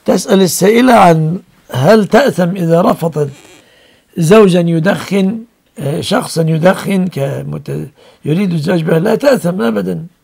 تسأل السائلة عن هل تأثم إذا رفضت زوجا يدخن، شخصا يدخن يريد الزواج بها؟ لا تأثم أبدا.